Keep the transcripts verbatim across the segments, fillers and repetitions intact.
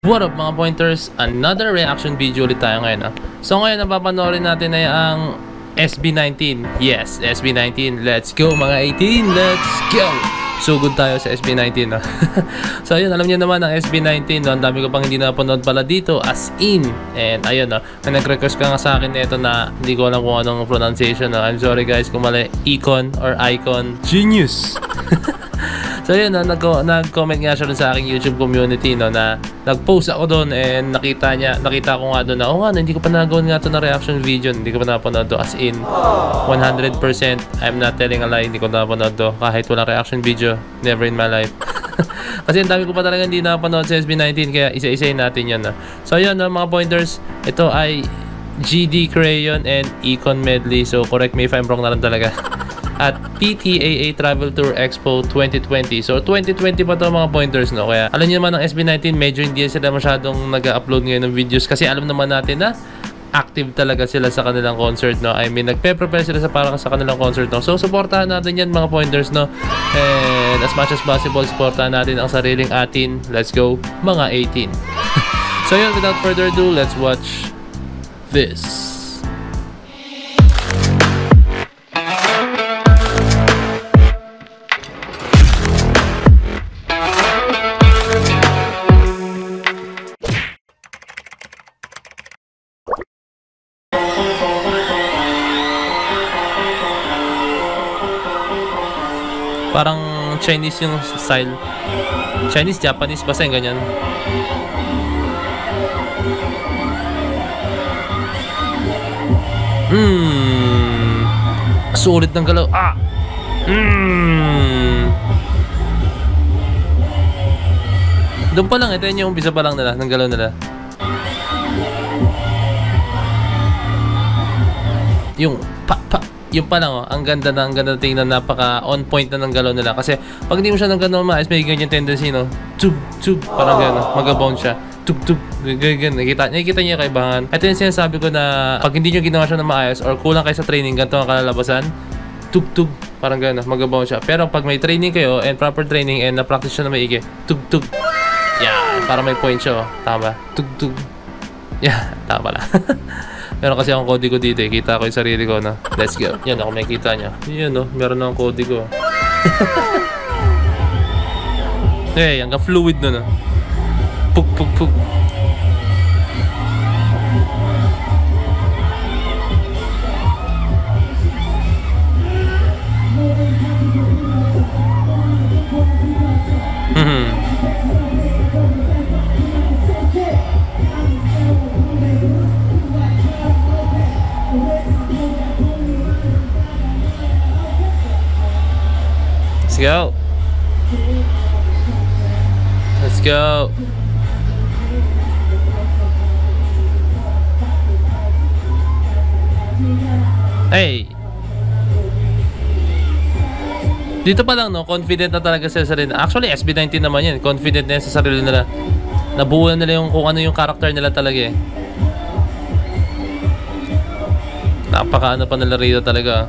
What up mga pointers? Another reaction video ulit tayo ngayon. Ah. So ngayon napapanoorin natin ay ang S B nineteen. Yes, S B nineteen. Let's go mga eighteen. Let's go! So good tayo sa S B nineteen. Ah. So ayun, alam niyo naman ang S B nineteen. No? Ang dami ko pang hindi napanood pala dito. As in. And ayun, no? nag-request ka nga sa akin nito na hindi ko alam kung anong pronunciation. No? I'm sorry guys kung mali. Icon or Icon. Genius! So yun, no, nag-comment nga siya dun sa aking YouTube community, no, na nag-post ako doon and nakita niya, nakita ko nga doon na, oh nga, hindi ko pa nagawan nga to na reaction video, hindi ko pa napanood to, as in, one hundred percent, I'm not telling a lie, hindi ko napanood to, kahit walang reaction video, never in my life. Kasi ang dami ko pa talaga hindi napanood sa S B nineteen, kaya isa-isayin natin yun, no. So yun, no, mga pointers, ito ay G D Crayon and Icon medley, so correct me if I'm wrong na lang talaga. At P T A A Travel Tour Expo twenty twenty. So twenty twenty pa to mga pointers, no? Kaya alam niyo naman ng S B nineteen, medyo hindi sila masyadong nag-upload ngayon ng videos kasi alam naman natin na active talaga sila sa kanilang concert, no? I mean, nagpe-prepare sila sa para sa kanilang concert, no? So supportahan natin yan mga pointers, no? And as much as possible, supportahan natin ang sariling atin. Let's go mga eighteen. So yun, without further ado, let's watch this. Parang Chinese yung style. Chinese, Japanese, basta yung ganyan. Hmm. Sulit ng galaw. Ah! Hmm. Doon pa lang, ito yun yung umpisa pa lang nila, ng galaw nila. Yung pa, pa. Yung pa lang, oh, ang ganda na, ang ganda tingnan, napaka on point na ng galaw nila. Kasi pag hindi mo siya ng gano'n maayos, may ganyan tendency, no? Tub, tub, parang gano'n, mag-abound siya. Tub, tub, ganyan, nakikita, nakikita niya kaibahan. Ito yung sinasabi ko na pag hindi nyo ginawa siya ng maayos or kulang kayo sa training, ganito ang kalalabasan, tub, tub, parang gano'n, mag-abound siya. Pero pag may training kayo and proper training and na-practice siya na maigi, tub, tub, yan, para may point siya, oh. Tama, tub, tub, yan, tama lang. Meron kasi akong kodigo dito eh. Kita ko yung sarili ko, no? Let's go. Yan, ako makikita niya. Yan, no? Meron akong kodigo. Eh, hanggang fluid na, no? Puk, puk, puk. Hmm. Let's go. Let's go. Hey. Dito pa lang, no, confident na talaga sila sa sarili. Actually, S B nineteen naman yan. Confident na yan sa sarili nila. Nabuo na nila yung kung ano yung character nila talaga eh. Napaka ano pa nila rito talaga.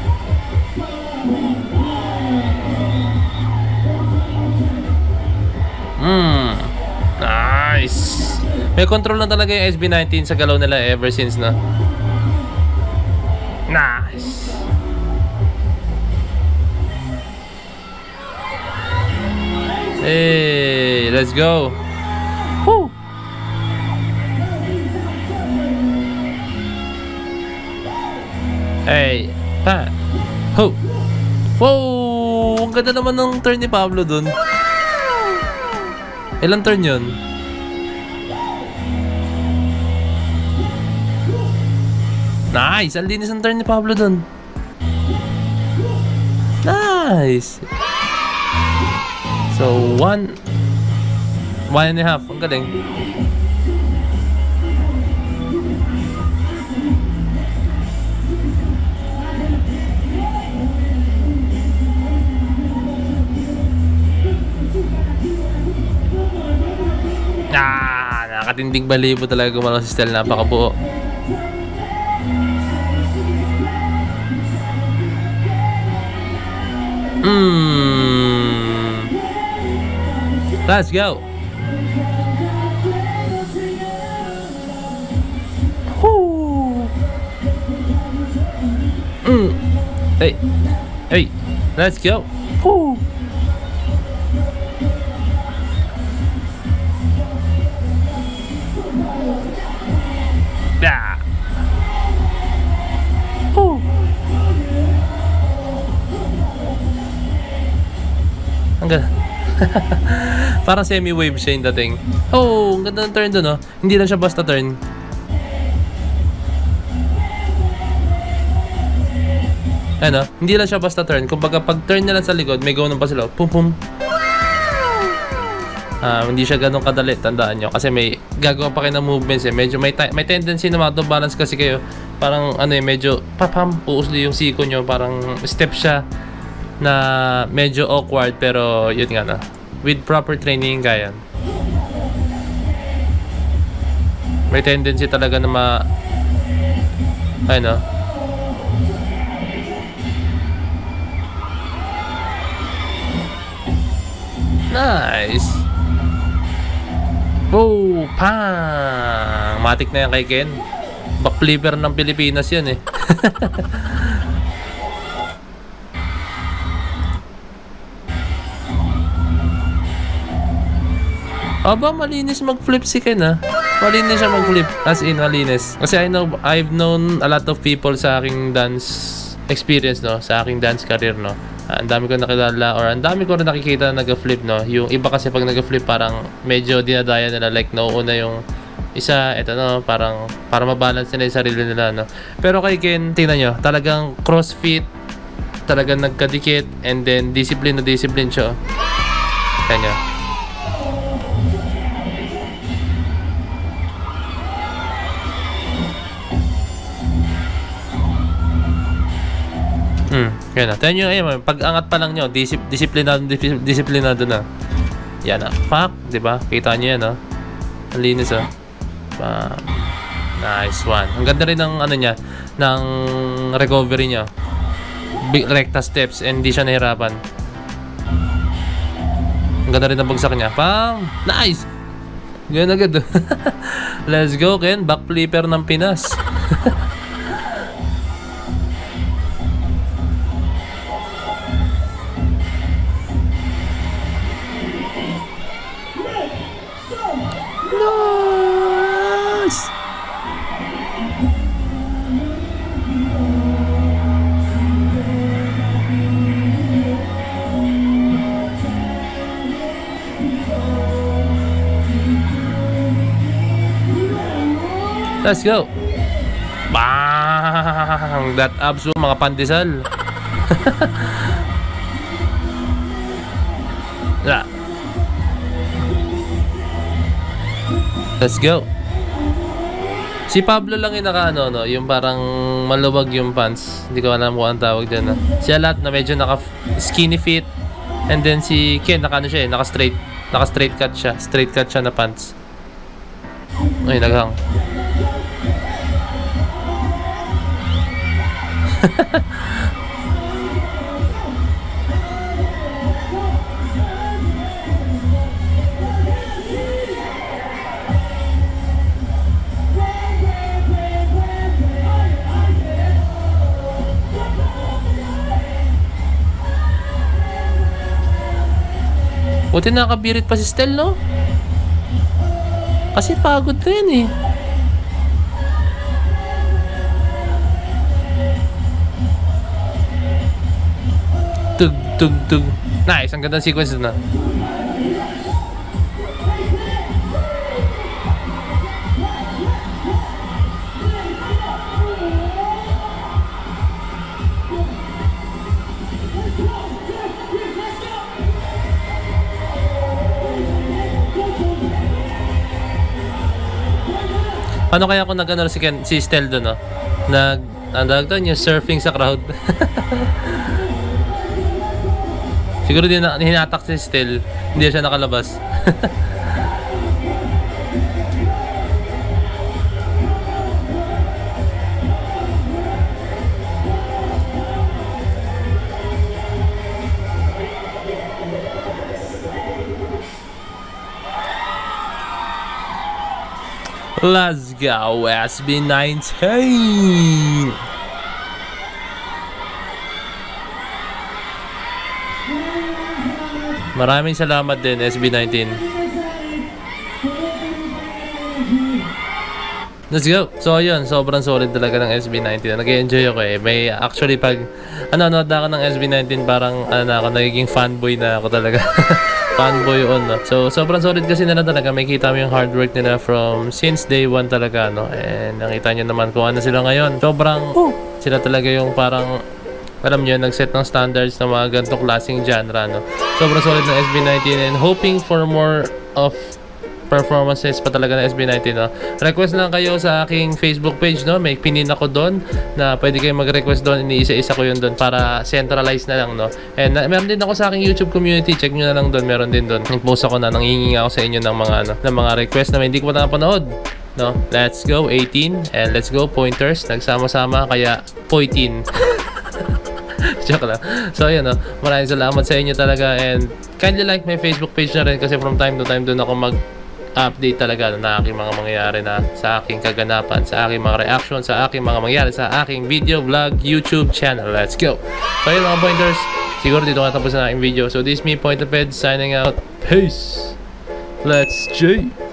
Hmm. Nice. May control na talaga yung S B nineteen sa galaw nila ever since na. Nice. Hey, let's go. Woo. Hey, pa. Ho. Wow, ang ganda naman ng turn ni Pablo dun. Ilang turn yun? Nice! Ang linis ang turn ni Pablo dun. Nice! So, one One and a half. Ang galing. Ah, nakakatindig balibo talaga gumalaw si Stel, napakabuo. Hmm. Let's go. Hey, hey, let's go. Woo. Ah. Woo. Ang ganda. Parang semi-wave siya yung dating. Oh, ang ganda ng turn dun, oh. Hindi lang siya basta turn. Ano? Hindi lang siya basta turn. Kung baga pag turn nila sa likod, may gawin pa sila. Pum pum. Ah, hindi siya ganun kadali, tandaan nyo. Kasi may gagawa pa kayo ng movements eh. Medyo may, may tendency na mato-balance kasi kayo. Parang ano eh, medyo papam, uusli yung siko nyo. Parang step siya na medyo awkward. Pero yun nga na. With proper training, kaya. May tendency talaga na ma... Ano? Nice! Oh, pang! Matik na yan kay Ken. Backflipper ng Pilipinas yan eh. Aba, malinis mag-flip si Ken ah. Malinis siya mag-flip. As in, malinis. Kasi I know, I've known a lot of people sa aking dance experience, no? Sa aking dance career, no? Uh, ang dami ko nakilala or ang dami ko rin nakikita na nag-flip, no? Yung iba kasi pag nag-flip parang medyo dinadaya nila, like nauuna yung isa, eto, no? Parang para mabalance nila yung sarili nila, no? Pero kay Ken, tingnan nyo, talagang crossfit, talagang nagkadikit, and then discipline na discipline siya. Kanya. Hmm, yan na. Tayo nyo, ayun, pag-angat pa lang nyo, disip, disiplinado, disip, disiplinado na. Yan na. Pak, diba? Kita nyo yan, no? Ang linis, oh. Uh, nice one. Ang ganda rin ng, ano niya, ng recovery niya. Big recta steps, and hindi siya nahirapan. Ang ganda rin ng bagsak niya. Pam! Nice! Ganyan agad. Let's go, Ken. Backflipper ng Pinas. Nice! Let's go! Bang! That abs, mga pandesal. Yeah. Let's go. Si Pablo lang yung naka ano, no, yung parang maluwag yung pants. Hindi ko alam kung ang tawag dyan, no? Siya lahat na medyo naka skinny fit. And then si Ken naka ano siya eh, naka straight, naka straight cut siya, straight cut siya na pants. Ay, naghang. Buti nakabirit pa si Stel, no? Kasi pagod na yan eh. Tug, tug, tug. Nice, ang gandang sequence na. Paano kaya kung nag-ano si, Ken, si Stel doon, no? Nag, ang tawag doon, yung surfing sa crowd. Siguro din na hinatak si Stel, hindi siya nakalabas. Let's go, S B nineteen! Maraming salamat din, S B nineteen. Let's go! So ayun, sobrang solid talaga ng S B nineteen. Nag-enjoy ako eh. May actually pag ano, ano ako ng S B nineteen, parang ano na ako, nagiging fanboy na ako talaga. Fanboy on, no? So sobrang solid kasi nila talaga. May kita mo yung hard work nila from since day one talaga, no? And nakita nyo naman kung ano sila ngayon. Sobrang sila talaga yung parang, alam nyo, nag-set ng standards ng mga ganitong klaseng genre, no? Sobrang solid ng S B nineteen and hoping for more of performances pa talaga ng S B nineteen, no? Request lang kayo sa aking Facebook page, no? May pinin ako doon na pwede kayo mag-request doon. Iniisa-isa ko yun doon para centralize na lang, no? And uh, meron din ako sa aking YouTube community. Check nyo na lang doon. Meron din doon. Nag-post ako na, nangingi ako sa inyo ng mga, ano, ng mga request na hindi ko pa napanood, no? Let's go eighteen and let's go pointers. Nagsama-sama kaya poitin. Joke lang. So ayun, no? Maraming salamat sa inyo talaga and kindly like my Facebook page na rin kasi from time to time doon ako mag update talaga na aking mga mangyayari na sa aking kaganapan, sa aking mga reaction, sa aking mga mangyayari sa aking video vlog YouTube channel. Let's go! So yun mga pointers, siguro dito nga tapos na aking video. So this is me, Pointerped, signing out. Peace! Let's J!